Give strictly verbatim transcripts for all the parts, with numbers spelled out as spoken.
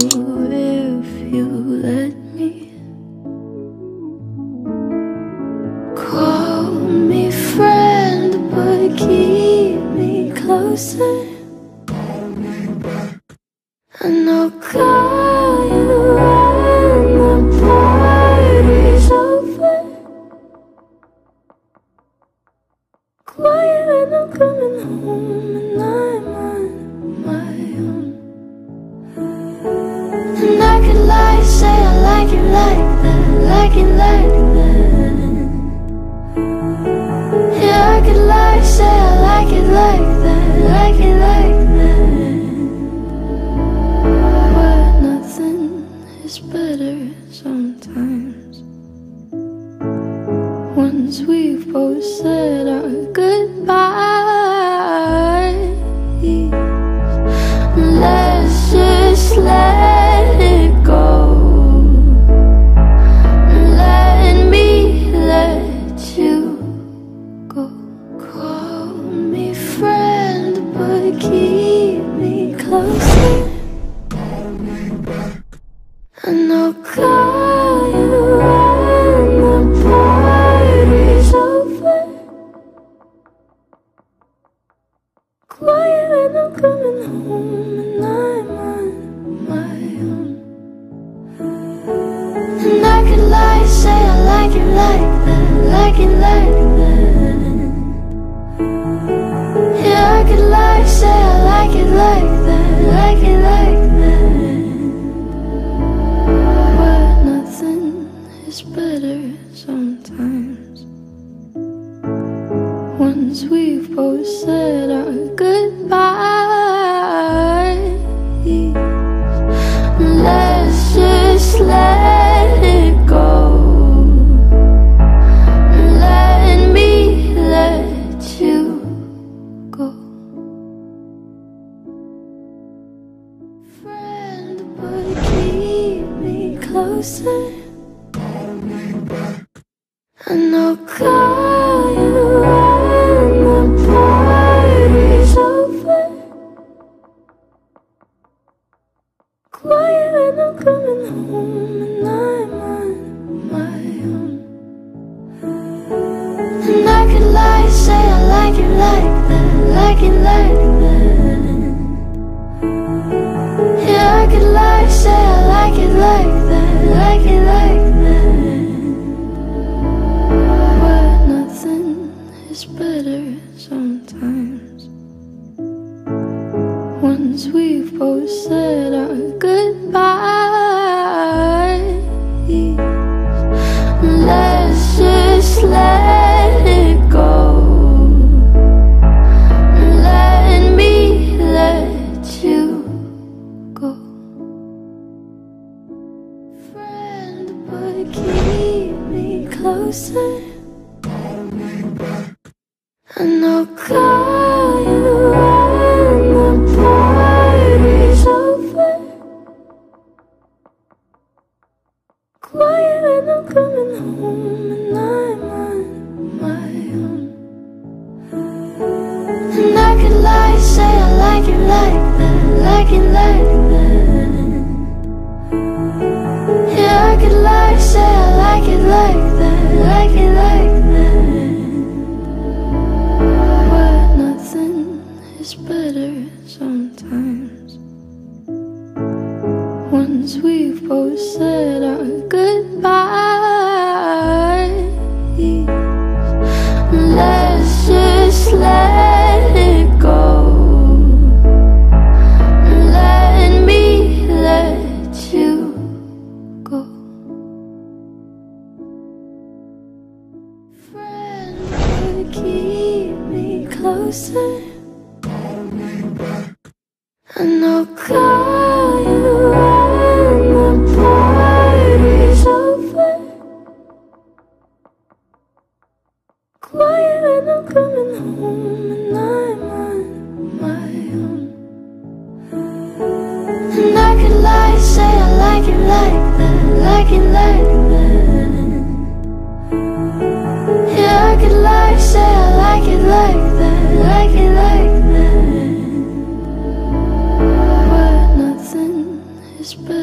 if you let me. Call me friend, but keep me closer. And I'll call you when the party's over. Quiet when I'm coming home and I'm on my own. And I could lie, say I like it like that, like it like that. Yeah, I could lie, say I like it like that, like it like that. But nothing is better sometimes. Once we've both said our goodbyes, let's just let it go. Let me let you go. Call me friend, but keep me closer. And I'll call you when the party's over. Quiet when I'm coming home and I'm on my own. And I could lie, say I like it like that, like it like that. Yeah, I could lie, say I like it like that, like it like that. But nothing is better sometimes. Once we've both said our goodbyes, let's just let it go. Let me let you go. Friend, but keep me closer. And I'll call you when the party's over. Quiet when I'm coming home and I'm on my own. And I could lie, say I like it like that, like it like that. Yeah, I could lie, say I like it like that, like it like that. But nothing is better sometimes. Once we've both said our goodbyes, let's just let it go. Let me let you go. Friend, but keep me closer. And I'll call you when the party's over. Quiet when I'm coming home and I'm on my own. And I could lie, say I like it like that, like it like that. Yeah, I could lie, say I like it like that, like it like that. 'Cause nothing is better sometimes. Once we've both said our goodbyes, let's just let it go. Let me let you go. Friend, but keep me closer. And I'll call you when the party's over. Quiet when I'm coming home and I'm on my own. And I could lie, say I like it like that, like it like that. Yeah, I could lie, say I like it like that, like it like that. But nothing is better sometimes. Once we've both said our goodbyes, let's just let it go. Let me let you go. Friend, but keep me closer. And I'll call you when the party's over. Quiet when I'm coming home and I'm on my own. And I could lie, say I like it like that, like it like that. Yeah, I could lie, say I like it like that, like it like that. But nothing is better sometimes. Once we've both said our goodbyes, let's just let it go. Let me let you go. Friend, but keep me closer. And I'll call you when the party's over. Quiet when I'm coming home and I'm on my own. And I could lie, say I like it like that, like it like that. Yeah, I could lie, say I like it like that, like it like that. But nothing is better.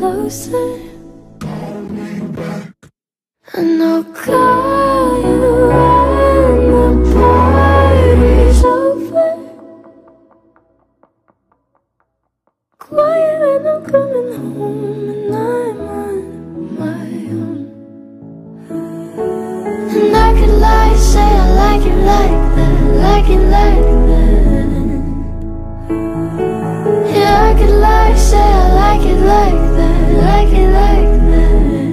closer, and I'll call you when the party's over. Quiet when I'm coming home and I'm on my own. And I could lie, say I like it like that, like it like that. Yeah, I could lie, say I like it like that, like it like that.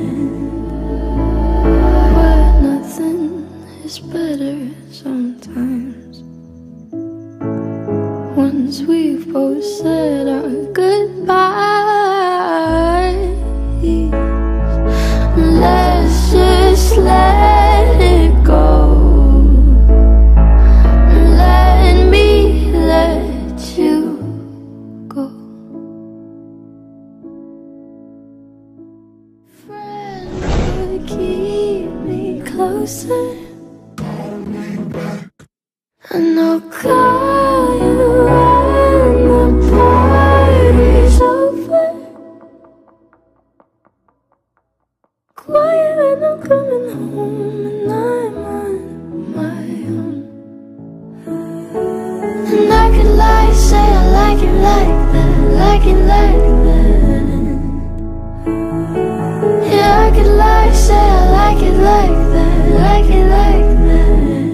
But nothing is better sometimes. Once we've both said our goodbyes, let's just let it go. Let me let you go. Friend would keep me closer, and I'll call you when the party's over. Quiet when I'm coming home and I'm on my own. And I could lie, say I like it like that, like it like that. Yeah, I could lie, say I like it like that, like it like that.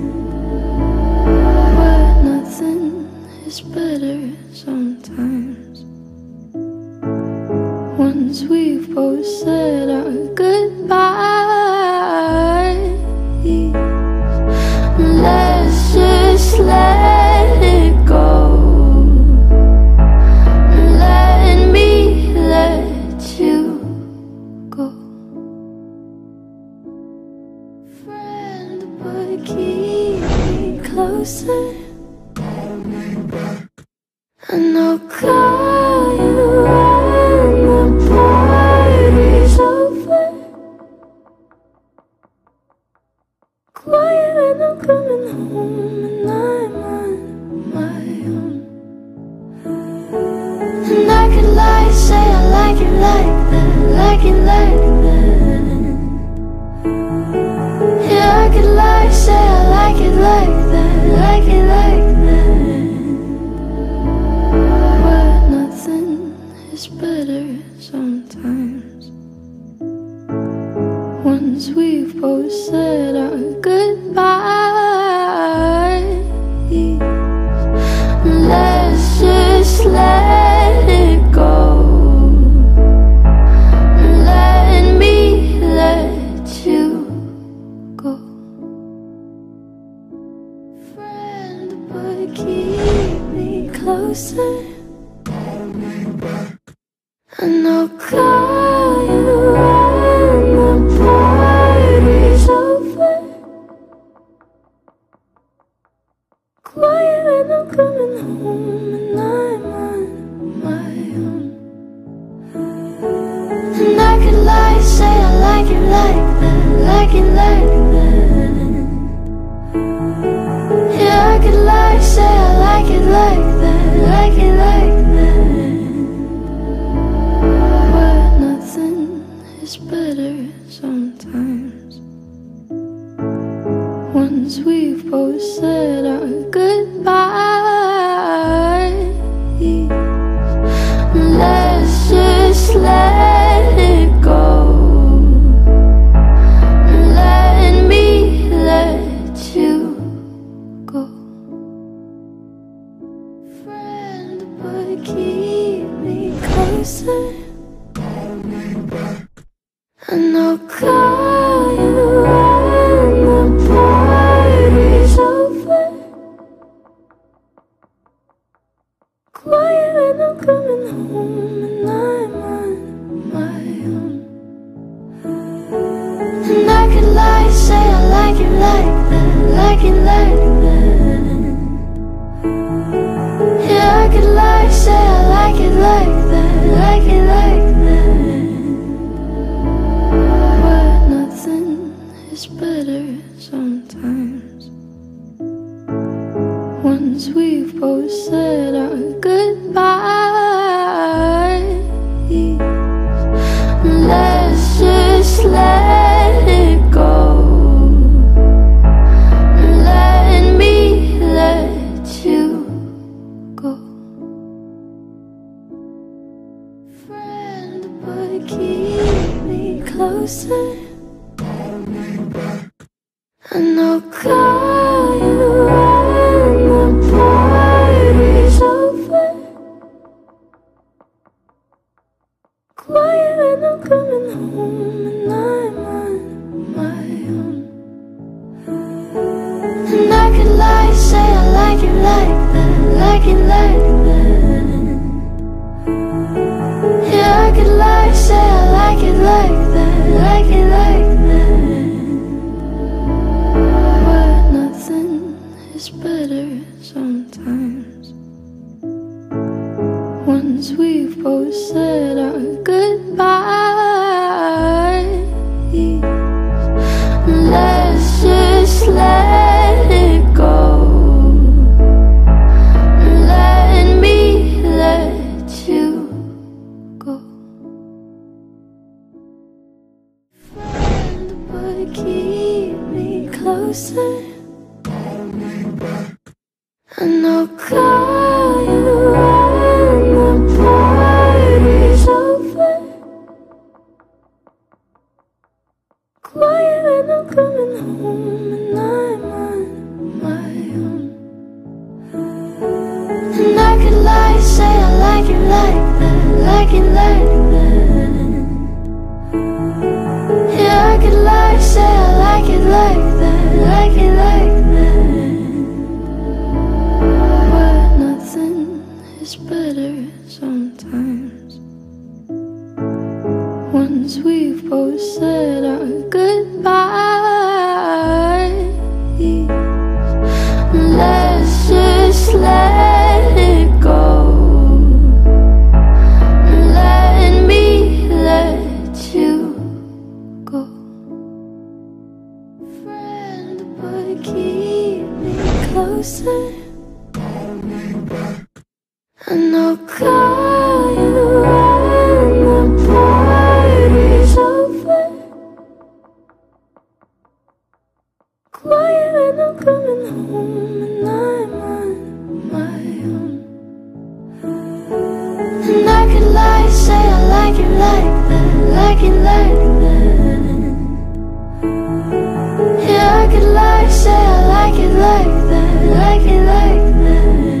But nothing is better sometimes. Once we've both said our goodbyes, let's just let it go. Let me let you go. Friend, but keep me closer, and I'll call you when the party's over. Quiet when I'm coming home and I'm on my own. And I could lie, say I like it like that, like it like that. Yeah, I could lie, say I like it like that, like it like that. But nothing is better sometimes. Once we've both said our goodbyes, let's just let it go. Let me let you go. Friend, but keep me closer, and I'll call you when the party's over. Quiet when I'm coming home and I'm on my own. And I could lie, say I like it like that, like it like that. Yeah, I could lie, say I like it like that, like it like that. But nothing is better sometimes. Once we've both said our goodbyes, let's just let it go. Let me let you go. Friend, but keep me closer, and I'll call you when the party's over. Quiet when I'm coming home and I'm on my own. And I could lie, say I like it like that, like it like that. Yeah, I could lie, say I like it like that, like it like that. But nothing is better sometimes. Once we've both said our goodbyes, closer, and I'll call you when the party's over. Quiet when I'm coming home and I'm on my own. And I could lie, say I like it like that, like it like that. Yeah, I could lie, say I like it like that, like it like that. But nothing is better sometimes. Once we've both said our goodbyes, let's just let it go. Let me let you go. Friend, but keep me closer, and I'll call you when the party's over. Quiet when I'm coming home and I'm on my own. And I could lie, say I like it like that, like it like that. Yeah, I could lie, say I like it like that, like it like that. But nothing is better sometimes. Once we've both said our goodbyes, let's just let it go. Let me let you go. Friend, but keep me closer, and I'll call you when the party's over. Quiet when I'm coming home and I'm on my own. And I could lie, say I like it like that, like it like that. Yeah, I could lie, say I like it like that, like it like that.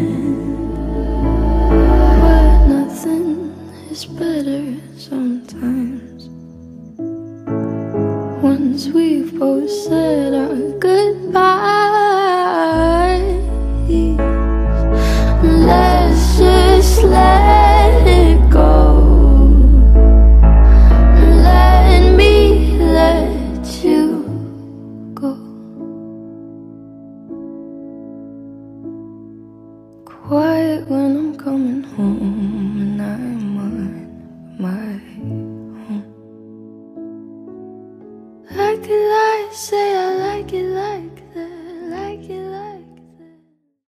But nothing is better sometimes. Once we've both said our goodbyes, let's just let it go. Let me let you go. Quiet when I'm coming home and I'm on my own. I could lie, say I like it